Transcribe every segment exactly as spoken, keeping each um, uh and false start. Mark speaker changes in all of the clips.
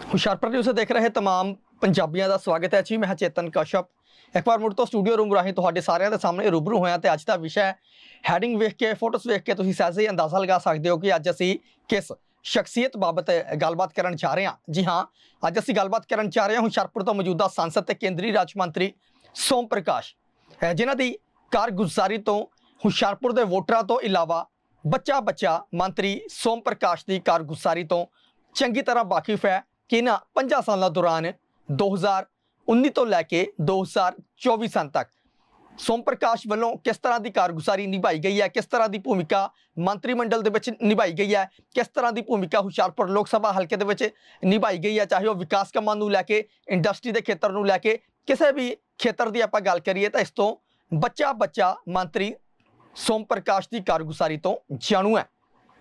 Speaker 1: Hoshiarpur news देख रहे तमाम पंजाबियों का स्वागत है जी। मैं चेतन कश्यप एक बार मुड़ तो स्टूडियो रूम राही तुहाडे सारिਆਂ ਦੇ सामने रूबरू होया ते अज दा विषय हैडिंग वेख के फोटोस वेख के तुसीं सहज ही अंदाजा लगा सकते हो कि अज असीं किस शख्सियत बाबत गलबात करन जा रहे हैं। जी हाँ, अज असीं गलबात करन जा रहे हैं हुशियारपुर तो मौजूदा सांसद ते केंद्रीय राज मंत्री सोम प्रकाश, जिन्हां दी कारगुजारी तो हुशियारपुर के वोटरां तो इलावा बच्चा बच्चा मंत्री सोम प्रकाश की कारगुजारी तो चंगी तरह वाकिफ है कि इन्हां पंजा सालों दौरान दो हज़ार उन्नीस तो लैके दो हज़ार चौबीस सन तक सोम प्रकाश वालों किस तरह की कारगुजारी निभाई गई है, किस तरह की भूमिका मंत्रिमंडल दे विच निभाई गई है, किस तरह की भूमिका हुशियारपुर लोक सभा हल्के दे विच निभाई गई है, चाहे वह विकास कामां नूं लैके इंडस्ट्री के खेतर नूं लैके किसी भी खेतर की आपां गल करिए तो इस तो बच्चा बच्चा मंत्री सोम प्रकाश की कारगुजारी तो जाणू है।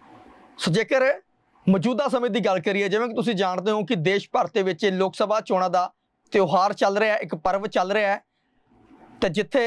Speaker 1: सो जेकर मौजूदा समय की गल करिए, जिवें कि तुसीं जानते हो कि देश भर के विच लोक सभा चोणां दा त्यौहार चल रहा है, एक पर्व चल रहा है, तो जिथे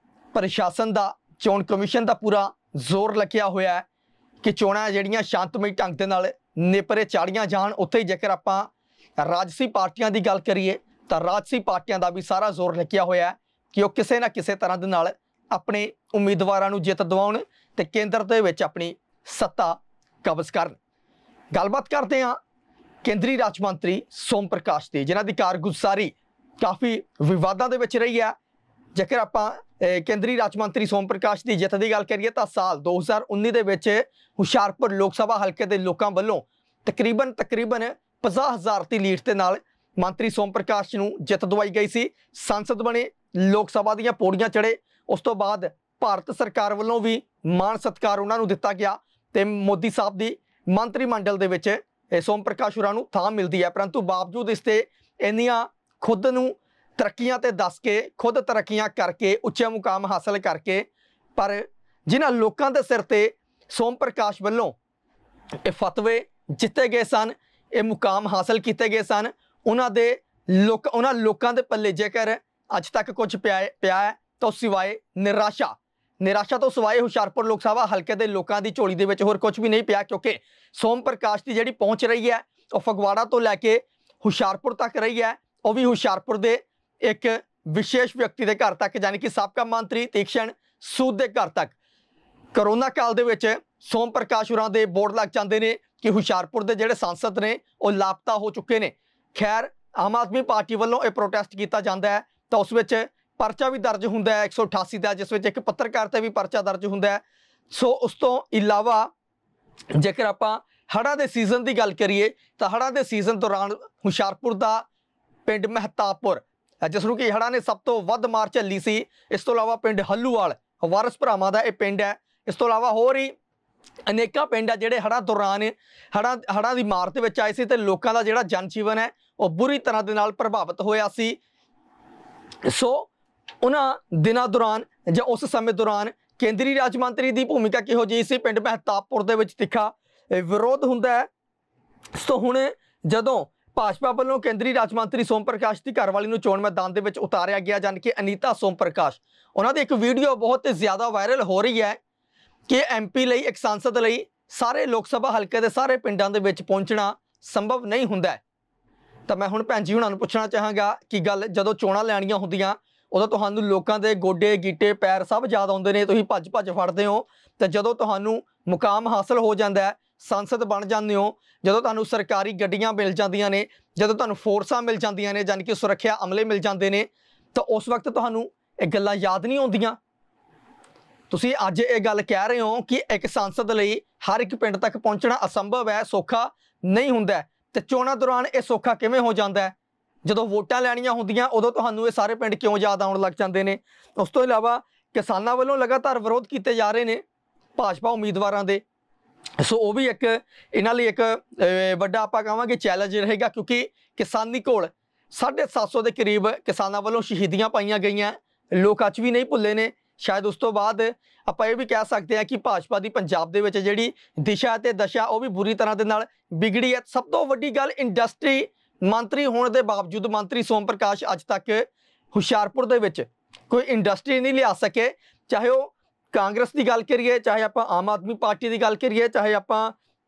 Speaker 1: प्रशासन का चोण कमीशन का पूरा जोर लग्या होया है कि चोणां जिहड़ियां शांतमई ढंग दे नाल नेपरे चाड़ियां जाण। उत्थे ही जेकर आपां राजसी पार्टियां की गल करिए तो राजसी पार्टियां का भी सारा जोर लग्या होया है कि वह किसी ना किसी तरह दे नाल अपने उम्मीदवारां नूं जित दिवाउण ते केंद्र दे विच अपनी सत्ता कब्ज करन। गलबात करते हैं केंद्रीय राज मंत्री सोम प्रकाश की, जिन्हां दी कारगुजारी काफ़ी विवादां दे विच रही है। जेकर आपां केंद्रीय राज मंत्री सोम प्रकाश की जित की गल करिए तो साल दो हज़ार उन्नीस दे विच हुशियारपुर लोक सभा हल्के के लोगों वालों तकरीबन तकरीबन पचास हज़ार की लीड के नाल मंत्री सोम प्रकाश नूं जित दवाई गई सी, सांसद बने, लोक सभा दीयां पौड़ियां चढ़े। उस तो बाद भारत सरकार वालों भी मान सत्कार उन्होंने दिता गया तो मोदी साहब की मंत्रिमंडल दे विच सोम प्रकाश होरां नूं थां मिलती है, परंतु बावजूद इसते इन्नियां खुद नूं तरक्कियां ते दस के खुद तरक्कियां करके उच्चे मुकाम हासिल करके पर जिन्हां लोकां दे सिर ते सोम प्रकाश वल्लों ये फतवे जिते गए सन, ये मुकाम हासिल किए गए सन, उन्हां दे लोक उन्हां लोकां दे पल्ले जेकर अज तक कुछ पिया पिया है तो सिवाए निराशा निराशा तो सिवाए हुशियारपुर लोक सभा हल्के के लोगों की झोली के होर कुछ भी नहीं पिया, क्योंकि सोम प्रकाश की जी पहुँच रही है वह फगवाड़ा तो लैके हुशियारपुर तक रही है, वह भी हुशियारपुर के एक विशेष व्यक्ति के घर तक, यानी कि साबका मंत्री तीक्ष्ण सूद के घर तक। करोना काल दे विच सोम प्रकाश होरां दे बोर्ड लग जाते हैं कि हुशियारपुर के जिहड़े सांसद ने वो लापता हो चुके हैं। खैर आम आदमी पार्टी वालों यह प्रोटेस्ट किया जाता है तो उस विच परचा भी दर्ज होंदा है एक सौ अठासी का, जिस विच एक पत्रकार ते भी परचा दर्ज होंदा है। सो उस तो इलावा जेकर आपां हड़ां दे सीजन की गल करिए तो हड़ां दे सीजन दौरान हुशियारपुर का पिंड महताबपुर जिसनूं कि हड़ां ने सब तो वध मार झल्ली सी। इस तो इलावा पिंड हल्लूवाल वारस भरावां दा यह पिंड है। इस तो इलावा होर ही अनेकां पिंड है जिहड़े हड़ां दौरान हड़ां हड़ां दी मार दे विच आए सी ते लोकां दा जिहड़ा जनजीवन है वह बुरी तरह दे नाल प्रभावित होया सी। सो उन्हां दिनां दौरान जां उस समय दौरान केंद्रीय राज मंत्री की भूमिका किहो जी सी, पिंड महताबपुर दे विच तिखा विरोध हुंदा है। सो हुण जदों भाजपा वालों केंद्रीय राज मंत्री सोम प्रकाश की घरवाली नूं चोण मैदान दे विच उतारिया गया, जान कि अनीता सोम प्रकाश, उन्हां दी एक वीडियो बहुत ज़्यादा वायरल हो रही है कि एम पी लई एक सांसद लई सारे लोक सभा हल्के दे सारे पिंडां दे विच पहुंचना संभव नहीं हुंदा। तो मैं हुण भैन जी हुणां नूं पुछना चाहांगा कि गल जदों चोणां लैणीਆਂ ਹੁੰਦੀਆਂ उदों तुहानूं लोकां दे गोडे गीटे पैर सब याद आउंदे ने, तुसीं भज भज फड़दे हो, तो जदों तुहानूं मुकाम हासिल हो जाता है, सांसद बन जाते हो, जदों तुहानूं सरकारी गड्डियां मिल जांदियां ने, जदों तुहानूं फोर्सां मिल जांदियां ने, जानी कि सुरक्षा अमले मिल जाते हैं, तो उस वक्त तुहानूं ये गल्लां याद नहीं आउंदियां। तुसीं अज ये गल कह रहे हो कि एक सांसद लई हर एक पिंड तक पहुँचना असंभव है, सौखा नहीं हुंदा, ते चोणां दौरान ये सौखा किवें हो जाता है? जदों वोटां लैणीਆਂ ਹੁੰਦੀਆਂ उदों तुहानूं ये सारे पिंड क्यों याद आउण लग जाते हैं? उस तो इलावा किसानां वालों लगातार विरोध किए जा रहे हैं भाजपा उम्मीदवारों के। सो वो भी एक इन्हां लई एक वड्डा आपां कहांगे चैलेंज रहेगा, क्योंकि किसानी कोल साढ़े सत्त सौ के करीब किसानां वालों शहीदियां पाईयां गईयां, लोग अज भी नहीं भुल्ले ने। शायद उस तो बाद आपां ये भी कह सकते हैं कि भाजपा की पंजाब दे विच जिहड़ी दिशा ते दशा वो भी बुरी तरह दे नाल बिगड़ी है। सब तो वड्डी गल इंडस्ट्री मंत्री होने के बावजूद मंत्री सोम प्रकाश अज तक हुशियारपुर दे विच कोई इंडस्ट्री नहीं लिया सके, चाहे वह कांग्रेस की गल करिए, चाहे आप आम आदमी पार्टी की गल करिए, चाहे आप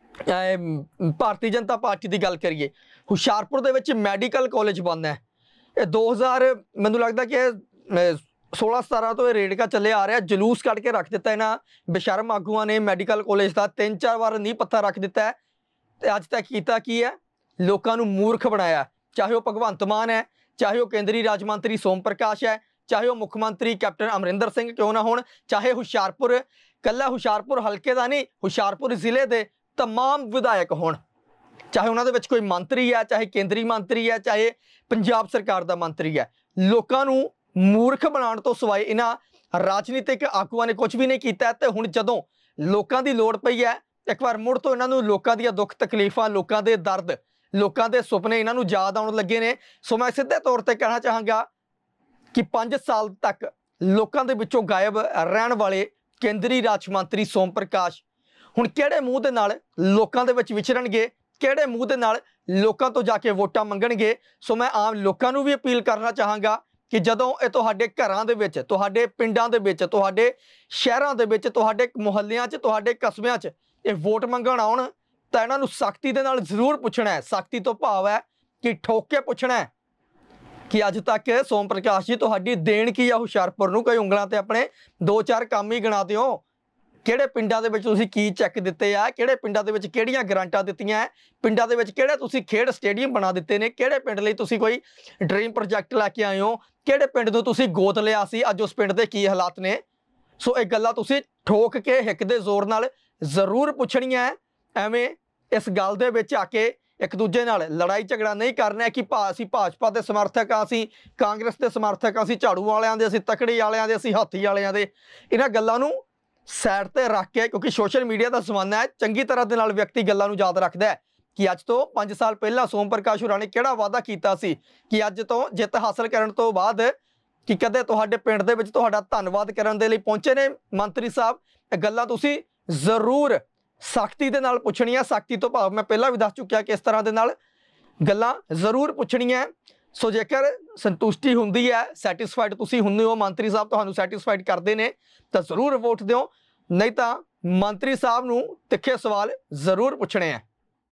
Speaker 1: ਭਾਰਤੀ ਜਨਤਾ ਪਾਰਟੀ ਦੀ ਗੱਲ ਕਰੀਏ, ਹੁਸ਼ਿਆਰਪੁਰ ਦੇ ਵਿੱਚ ਮੈਡੀਕਲ ਕਾਲਜ ਬਣਨਾ ਹੈ। ਇਹ ਦੋ ਹਜ਼ਾਰ ਮੈਨੂੰ ਲੱਗਦਾ ਕਿ सोलह सतारह तो रेड़का चले आ रहा, जलूस कट के रख दिता इन्होंने बेशरम आगुआ ने मैडिकल कॉलेज का तीन चार बार नींह पत्थर रख दिता है, तो अज तक किया की है, लोगों को मूर्ख बनाया। चाहे वह भगवंत मान है, चाहे वह केंद्रीय राज मंत्री सोम प्रकाश है, चाहे वह मुख्यमंत्री कैप्टन अमरिंदर सिंह क्यों ना हो, चाहे हुशियारपुर कला हुशियारपुर हल्के का नहीं, हुशियारपुर जिले के तमाम विधायक हो, चाहे उन्होंने कोई मंत्री है, चाहे केंद्रीय मंत्री है, चाहे पंजाब सरकार का मंत्री है, लोगों को मूर्ख बनाने तो सिवाय इन्हां राजनीतिक आगुआं ने कुछ भी नहीं किया। तो हुण जदों लोकां दी लोड़ पई है, एक बार मुड़ तो इन्हां नूं लोकां दी दुख तकलीफां, लोकां दे दर्द, लोकां दे सुपने इन्हां नूं याद आउण लगे ने। सो मैं सीधे तौर पर कहना चाहांगा कि पांच साल तक लोकां दे विचों गायब रहण वाले केंद्रीय राज मंत्री सोम प्रकाश हुण किहड़े मूँह दे नाल लोकां दे विच विचरणगे, किहड़े मूँह दे नाल लोकां तो जाके वोटां मंगणगे। सो मैं आम लोकां नूं भी अपील करना चाहांगा कि जदों ये तुहाडे घरां दे विच, तुहाडे पिंडां दे विच, तुहाडे शहरां दे विच, तुहाडे मुहल्लियां च, तुहाडे कस्बियां च ये वोट मंगण आउण, तां इन्हां नूं सख्ती दे नाल जरूर पुछना है। सख्ती तो भाव है कि ठोक के पुछना है कि अज तक सोम प्रकाश जी तुहाडी देण की आ हुशियारपुर नूं। कोई उंगलां ते अपने दो चार काम ही गिणा दिओ, किहड़े पिंडां दे विच तुसीं की चैक दित्ते आ, किहड़े पिंडां दे विच किहड़ियां ग्रांटां दित्तियां, पिंडां दे विच किहड़े तुसीं खेड स्टेडियम बना दित्ते ने, किहड़े पिंड लई तुसीं कोई ड्रीम प्रोजैक्ट लैके आए हो, किहड़े पिंड नूं तुसीं गोद लिया सी, अज उस पिंड दे की हालात ने। सो ये गल्लां तुसीं ठोक के हिक दे जोर नाल जरूर पुछणियां है। एवें इस गल दे विच आके एक दूजे नाल लड़ाई झगड़ा नहीं करना है कि भा असीं भाजपा दे समर्थक आ, असीं कांग्रेस दे समर्थक आ, असीं झाड़ू वालियां दे, असीं तकड़ी वालियां दे, असीं हाथी वालियां दे। इन्हां गल्लां नूं साइड ते रख के, क्योंकि सोशल मीडिया का जमाना है, चंगी तरह दे नाल व्यक्ति गल्लां नूं याद रखदा है कि अज तो पांच साल पहला सोम प्रकाश होरां ने किहड़ा वादा कीता सी कि अज तो जित हासिल करन तो बाद कि कदे तुहाडे पिंड दे विच तुहाडा धन्नवाद करन दे लई पहुंचे ने मंत्री साहब। ये गल्लां तुसीं जरूर सख्ती दे नाल पुछणियां। सख्ती तो भाव मैं पहला भी दस चुकिया कि इस तरह दे नाल गल्लां जरूर पुछणियां। सो जेकर संतुष्टि हुंदी है, सैटिस्फाइड तुसीं हुंदे हो, मंत्री साहब तुहानूं सैटिस्फाइड करदे ने, तां जरूर वोट दिओ, नहीं तां मंत्री साहब नूं तिखे सवाल जरूर पुछणे हैं।